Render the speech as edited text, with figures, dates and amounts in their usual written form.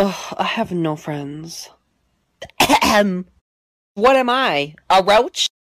Ugh, I have no friends. What am I? A roach?